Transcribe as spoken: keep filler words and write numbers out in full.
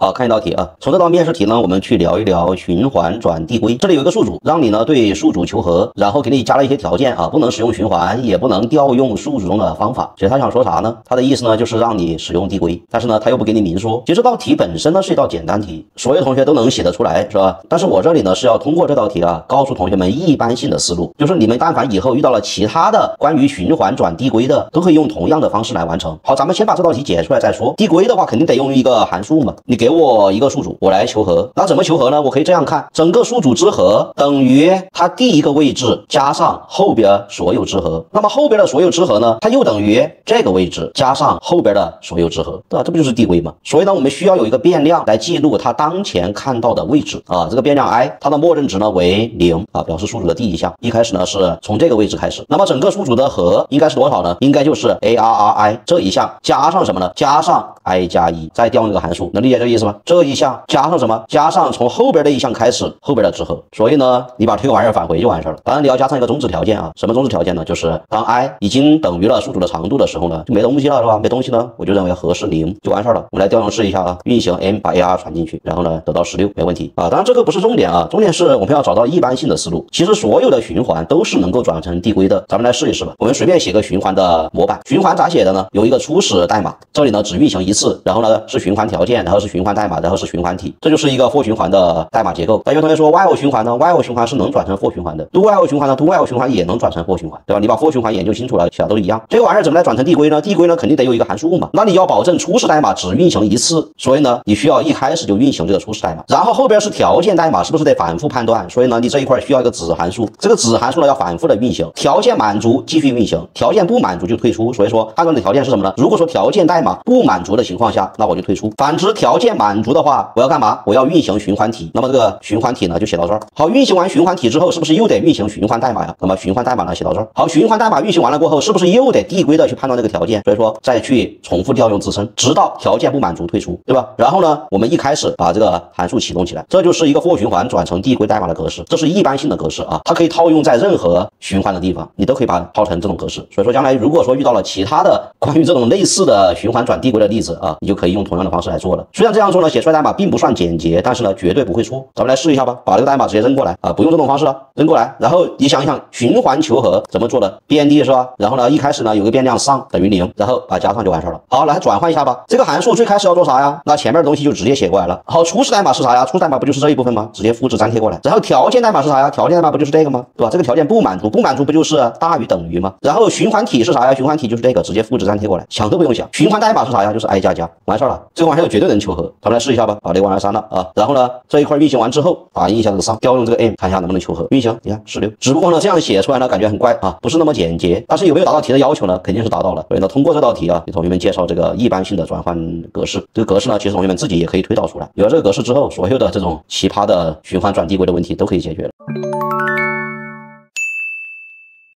好，看一道题啊。从这道面试题呢，我们去聊一聊循环转递归。这里有一个数组，让你呢对数组求和，然后给你加了一些条件啊，不能使用循环，也不能调用数组中的方法。其实他想说啥呢？他的意思呢就是让你使用递归，但是呢他又不给你明说。其实这道题本身呢是一道简单题，所有同学都能写得出来，是吧？但是我这里呢是要通过这道题啊，告诉同学们一般性的思路，就是你们但凡以后遇到了其他的关于循环转递归的，都可以用同样的方式来完成。好，咱们先把这道题解出来再说。递归的话肯定得用一个函数嘛，你给我一个数组，我来求和。那怎么求和呢？我可以这样看，整个数组之和等于它第一个位置加上后边所有之和，那么后边的所有之和呢，它又等于这个位置加上后边的所有之和，对吧？这不就是递归吗？所以呢，我们需要有一个变量来记录它当前看到的位置啊。这个变量 i 它的默认值呢为零啊，表示数组的第一项。一开始呢是从这个位置开始，那么整个数组的和应该是多少呢？应该就是 arri 这一项加上什么呢？加上 i 加一，再调用这个函数，能理解这个意思吗？这一项加上什么？加上从后边的一项开始后边的之和。所以呢，你把这个玩意儿返回就完事儿了。当然你要加上一个终止条件啊，什么终止条件呢？就是当 i 已经等于了数组的长度的时候呢，就没东西了，是吧？没东西呢，我就认为和是零就完事儿了。我们来调用试一下啊，运行 m 把 ar 传进去，然后呢得到十六，没问题啊。当然这个不是重点啊，重点是我们要找到一般性的思路。其实所有的循环都是能够转成递归的，咱们来试一试吧。我们随便写个循环的模板，循环咋写的呢？有一个初始代码，这里呢只运行一次，然后呢是循环条件，然后是循环代码，然后是循环体，这就是一个 for 循环的代码结构。但有同学说 while 循环呢 ，while 循环是能转成 for 循环的 ，do while 循环呢 ，do while 循环也能转成 for 循环，对吧？你把 for 循环研究清楚了，其他都一样。这个玩意儿怎么来转成递归呢？递归呢肯定得有一个函数嘛，那你要保证初始代码只运行一次，所以呢你需要一开始就运行这个初始代码，然后后边是条件代码，是不是得反复判断？所以呢你这一块需要一个子函数，这个子函数呢要反复的运行，条件满足继续运行，条件不满足就退出。所以说按照你的条件是什么呢？如果说条件代码不满足的情况下，那我就退出。反之条件满足的话，我要干嘛？我要运行循环体。那么这个循环体呢就写到这儿。好，运行完循环体之后，是不是又得运行循环代码呀？那么循环代码呢写到这儿。好，循环代码运行完了过后，是不是又得递归的去判断这个条件？所以说再去重复调用自身，直到条件不满足退出，对吧？然后呢，我们一开始把这个函数启动起来，这就是一个 for 循环转成递归代码的格式，这是一般性的格式啊，它可以套用在任何循环的地方，你都可以把它套成这种格式。所以说将来如果说遇到了其他的关于这种类似的循环转递归的例子啊，你就可以用同样的方式来做了。虽然这样做呢，写出来代码并不算简洁，但是呢绝对不会错。咱们来试一下吧，把这个代码直接扔过来啊，不用这种方式了，扔过来。然后你想一想循环求和怎么做的 ，B N D 是吧？然后呢一开始呢有个变量上等于零，然后把它加上就完事了。好，来转换一下吧。这个函数最开始要做啥呀？那前面的东西就直接写过来了。好，初始代码是啥呀？初始代码不就是这一部分吗？直接复制粘贴过来。然后条件代码是啥呀？条件代码不就是这个吗？对吧？这个条件不满足，不满足不就是大于等于吗？然后循环体是啥呀？循环体就是这个，直接复制粘贴过来，想都不用想。循环代码是啥呀？就是 i 加加，完事了。这个玩意儿绝对能求和，咱们来试一下吧。把这个玩意儿删了啊。然后呢，这一块运行完之后，打印一下这个上，调用这个 m， 看一下能不能求和。运行，你看十六。只不过呢，这样写出来呢，感觉很怪啊，不是那么简洁。但是有没有达到题的要求呢？肯定是达到了。所以呢，通过这道题啊，给同学们介绍这个一般性的转换格式。这个格式呢，其实同学们自己也可以推导出来。有了这个格式之后，所有的这种奇葩的循环转递归的问题都可以解决了。